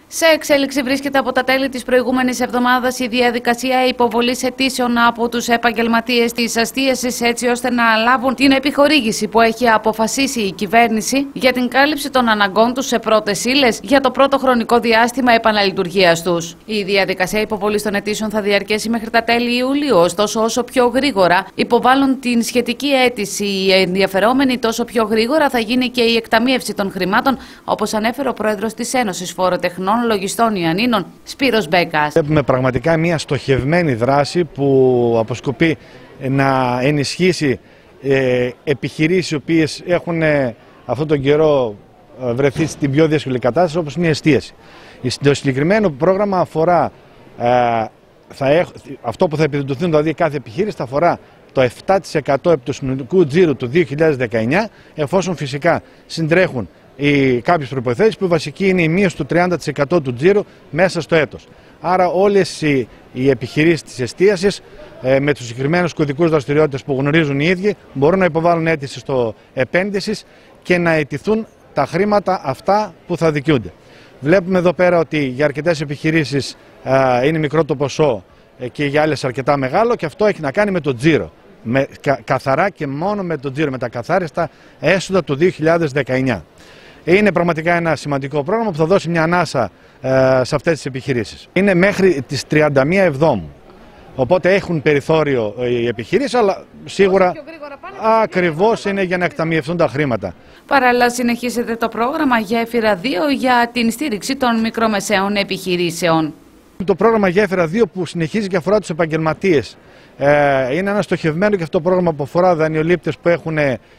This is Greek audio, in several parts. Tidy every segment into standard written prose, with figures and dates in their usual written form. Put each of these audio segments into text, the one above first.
Σε εξέλιξη βρίσκεται από τα τέλη της προηγούμενης εβδομάδας η διαδικασία υποβολής αιτήσεων από τους επαγγελματίες της εστίασης, έτσι ώστε να λάβουν την επιχορήγηση που έχει αποφασίσει η κυβέρνηση για την κάλυψη των αναγκών τους σε πρώτες ύλες για το πρώτο χρονικό διάστημα επαναλειτουργίας τους. Η διαδικασία υποβολής των αιτήσεων θα διαρκέσει μέχρι τα τέλη Ιουλίου, ωστόσο όσο πιο γρήγορα υποβάλλουν την σχετική αίτηση οι ενδιαφερόμενοι, τόσο πιο γρήγορα θα γίνει και η εκταμείευση των χρημάτων, όπως ανέφερε ο πρόεδρος της Ένωσης Φοροτεχνών Λογιστών Ιαννίνων, Σπύρος Μπέκας. Βλέπουμε πραγματικά μια στοχευμένη δράση που αποσκοπεί να ενισχύσει επιχειρήσεις οι οποίες έχουν αυτόν τον καιρό βρεθεί στην πιο δύσκολη κατάσταση, όπως είναι η εστίαση. Το συγκεκριμένο πρόγραμμα αφορά αυτό που θα επιδοτηθούν, δηλαδή κάθε επιχείρηση θα αφορά το 7% επί του συνολικού τζίρου του 2019, εφόσον φυσικά συντρέχουν κάποιες προϋποθέσεις που βασική είναι η μείωση του 30% του τζίρου μέσα στο έτος. Άρα όλες οι επιχειρήσεις της εστίασης με τους συγκεκριμένους κωδικούς δραστηριότητες που γνωρίζουν οι ίδιοι μπορούν να υποβάλουν αίτηση στο επένδυσης και να αιτηθούν τα χρήματα αυτά που θα δικαιούνται. Βλέπουμε εδώ πέρα ότι για αρκετές επιχειρήσεις είναι μικρό το ποσό και για άλλες αρκετά μεγάλο, και αυτό έχει να κάνει με το τζίρο. Καθαρά και μόνο με το τζίρο, με τα καθάριστα έσοδα του 2019. Είναι πραγματικά ένα σημαντικό πρόγραμμα που θα δώσει μια ανάσα σε αυτές τις επιχειρήσεις. Είναι μέχρι τις 31 Εβδόμου. Οπότε έχουν περιθώριο οι επιχειρήσεις, αλλά σίγουρα ακριβώς είναι για να εκταμιευθούν τα χρήματα. Παράλληλα, συνεχίζεται το πρόγραμμα Γέφυρα 2 για την στήριξη των μικρομεσαίων επιχειρήσεων. Το πρόγραμμα Γέφυρα 2 που συνεχίζει και αφορά τους επαγγελματίες. Είναι ένα στοχευμένο και αυτό πρόγραμμα που αφορά δανειολήπτες που έχουν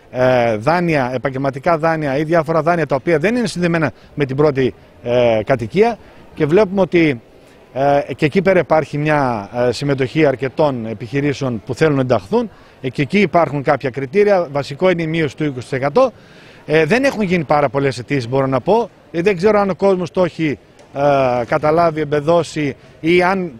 δάνεια, επαγγελματικά δάνεια ή διάφορα δάνεια τα οποία δεν είναι συνδεμένα με την πρώτη κατοικία, και βλέπουμε ότι και εκεί πέρα υπάρχει μια συμμετοχή αρκετών επιχειρήσεων που θέλουν να ενταχθούν, και εκεί υπάρχουν κάποια κριτήρια. Βασικό είναι η μείωση του 20%. Δεν έχουν γίνει πάρα πολλές αιτήσεις, μπορώ να πω. Δεν ξέρω αν ο κόσμος το έχει καταλάβει, εμπεδώσει, ή αν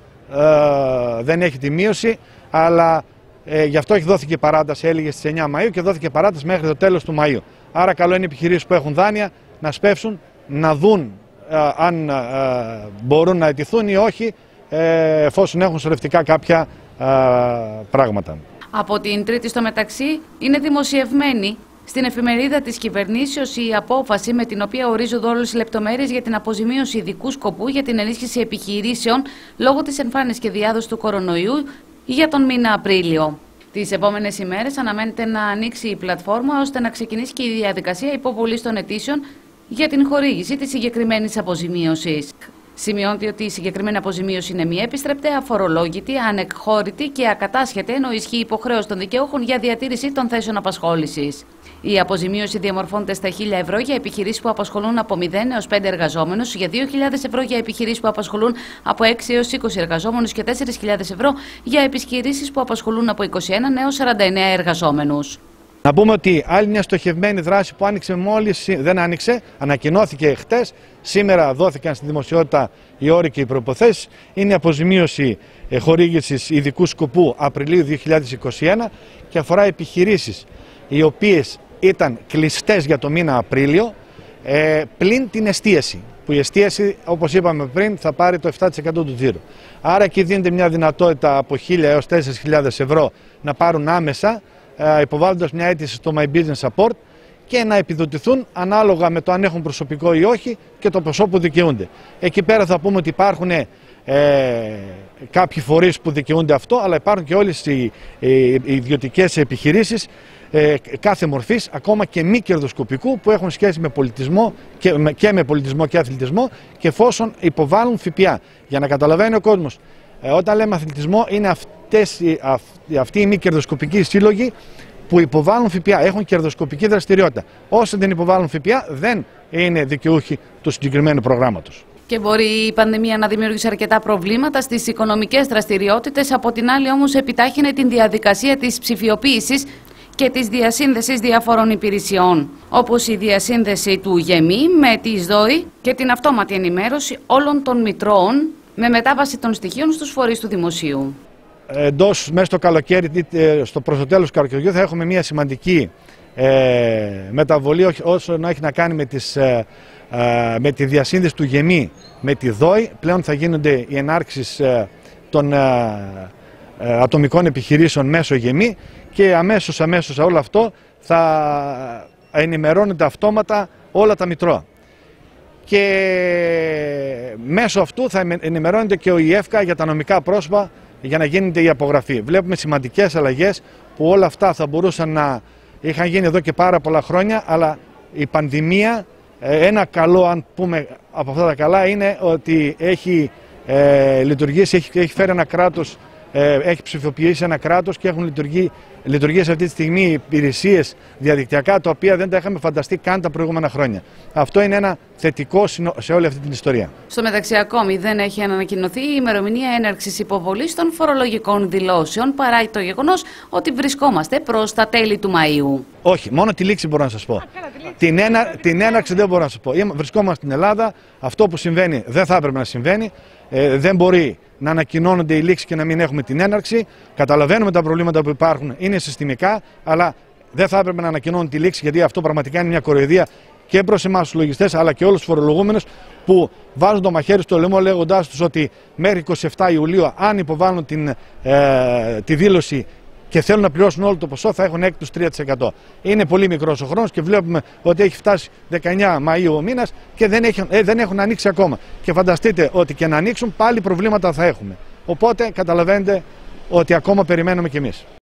δεν έχει τη μείωση, αλλά γι' αυτό δόθηκε παράταση, έλεγε στις 9 Μαΐου και δόθηκε παράταση μέχρι το τέλος του Μαΐου. Άρα καλό είναι οι επιχειρήσεις που έχουν δάνεια να σπεύσουν, να δουν αν μπορούν να αιτηθούν ή όχι, εφόσον έχουν σωρευτικά κάποια πράγματα. Από την Τρίτη στο μεταξύ είναι δημοσιευμένη στην εφημερίδα της κυβερνήσεως η απόφαση με την οποία ορίζονται όλες οι λεπτομέρειες για την αποζημίωση ειδικού σκοπού για την ενίσχυση επιχειρήσεων λόγω της εμφάνισης και διάδοσης του κορονοϊού για τον μήνα Απρίλιο. Τις επόμενες ημέρες αναμένεται να ανοίξει η πλατφόρμα ώστε να ξεκινήσει και η διαδικασία υποβολής των αιτήσεων για την χορήγηση της συγκεκριμένης αποζημίωσης. Σημειώνεται ότι η συγκεκριμένη αποζημίωση είναι μη επιστρεπτή, αφορολόγητη, ανεκχώρητη και ακατάσχετη, ενώ ισχύει υποχρέωση των δικαιούχων για διατήρηση των θέσεων απασχόλησης. Η αποζημίωση διαμορφώνεται στα 1.000 ευρώ για επιχειρήσεις που απασχολούν από 0 έως 5 εργαζόμενους, για 2.000 ευρώ για επιχειρήσεις που απασχολούν από 6 έως 20 εργαζόμενους και 4.000 ευρώ για επιχειρήσεις που απασχολούν από 21 έως 49 εργαζόμενους. Να πούμε ότι άλλη μια στοχευμένη δράση που άνοιξε δεν άνοιξε, ανακοινώθηκε χτες, σήμερα δόθηκαν στη δημοσιότητα οι όροι και οι προϋποθέσεις, είναι η αποζημίωση χορήγησης ειδικού σκοπού Απριλίου 2021 και αφορά επιχειρήσεις οι οποίες ήταν κλειστές για το μήνα Απρίλιο, πλην την εστίαση, που η εστίαση, όπως είπαμε πριν, θα πάρει το 7% του τζίρου. Άρα εκεί δίνεται μια δυνατότητα από 1.000 έως 4.000 ευρώ να πάρουν άμεσα, υποβάλλοντας μια αίτηση στο My Business Support, και να επιδοτηθούν ανάλογα με το αν έχουν προσωπικό ή όχι και το ποσό που δικαιούνται. Εκεί πέρα θα πούμε ότι υπάρχουν κάποιοι φορείς που δικαιούνται αυτό, αλλά υπάρχουν και όλες οι ιδιωτικές επιχειρήσεις κάθε μορφής, ακόμα και μη κερδοσκοπικού, που έχουν σχέση με πολιτισμό και με πολιτισμό και αθλητισμό, και εφόσον υποβάλλουν ΦΠΑ. Για να καταλαβαίνει ο κόσμος, όταν λέμε αθλητισμό, είναι αυτοί οι μη κερδοσκοπικοί σύλλογοι που υποβάλλουν ΦΠΑ, έχουν κερδοσκοπική δραστηριότητα. Όσοι δεν υποβάλλουν ΦΠΑ δεν είναι δικαιούχοι του συγκεκριμένου προγράμματος. Και μπορεί η πανδημία να δημιουργήσει αρκετά προβλήματα στις οικονομικές δραστηριότητες, από την άλλη όμως επιτάχυνε την διαδικασία της ψηφιοποίησης και της διασύνδεσης διαφόρων υπηρεσιών, όπως η διασύνδεση του ΓΕΜΗ με τη ΣΔΟΗ και την αυτόματη ενημέρωση όλων των μητρώων με μετάβαση των στοιχείων στους φορείς του δημοσίου. Μέσα στο καλοκαίρι, προς το τέλος του καλοκαιριού, θα έχουμε μια σημαντική μεταβολή όσον έχει να κάνει με τις με τη διασύνδεση του ΓΕΜΗ με τη ΔΟΗ. Πλέον θα γίνονται οι ενάρξεις των ατομικών επιχειρήσεων μέσω ΓΕΜΗ και αμέσως όλο αυτό θα ενημερώνεται αυτόματα όλα τα μητρώα. Και μέσω αυτού θα ενημερώνεται και ο ΙΕΦΚΑ για τα νομικά πρόσωπα για να γίνεται η απογραφή. Βλέπουμε σημαντικές αλλαγές που όλα αυτά θα μπορούσαν να είχαν γίνει εδώ και πάρα πολλά χρόνια, αλλά η πανδημία, ένα καλό αν πούμε από αυτά τα καλά, είναι ότι έχει λειτουργήσει, έχει φέρει ένα κράτος, έχει ψηφιοποιήσει ένα κράτος και έχουν λειτουργήσει αυτή τη στιγμή υπηρεσίες διαδικτυακά τα οποία δεν τα είχαμε φανταστεί καν τα προηγούμενα χρόνια. Αυτό είναι ένα θετικό σε όλη αυτή την ιστορία. Στο μεταξύ, ακόμη δεν έχει ανακοινωθεί η ημερομηνία έναρξης υποβολής των φορολογικών δηλώσεων παρά το γεγονός ότι βρισκόμαστε προς τα τέλη του Μαΐου. Όχι, μόνο τη λήξη μπορώ να σας πω. Την έναρξη δεν μπορώ να σας πω. Βρισκόμαστε στην Ελλάδα, αυτό που συμβαίνει δεν θα έπρεπε να συμβαίνει. Δεν μπορεί να ανακοινώνονται οι λήξεις και να μην έχουμε την έναρξη. Καταλαβαίνουμε τα προβλήματα που υπάρχουν, είναι συστημικά, αλλά δεν θα έπρεπε να ανακοινώνουν τη λήξη, γιατί αυτό πραγματικά είναι μια κοροϊδία και προς εμάς τους λογιστές, αλλά και όλους τους φορολογούμενους που βάζουν το μαχαίρι στο λαιμό λέγοντάς τους ότι μέχρι 27 Ιουλίου, αν υποβάλουν τη δήλωση και θέλουν να πληρώσουν όλο το ποσό, θα έχουν έκπτωση 3%. Είναι πολύ μικρός ο χρόνος και βλέπουμε ότι έχει φτάσει 19 Μαΐου ο μήνας και δεν έχουν ανοίξει ακόμα. Και φανταστείτε ότι και να ανοίξουν πάλι προβλήματα θα έχουμε. Οπότε καταλαβαίνετε ότι ακόμα περιμένουμε κι εμείς.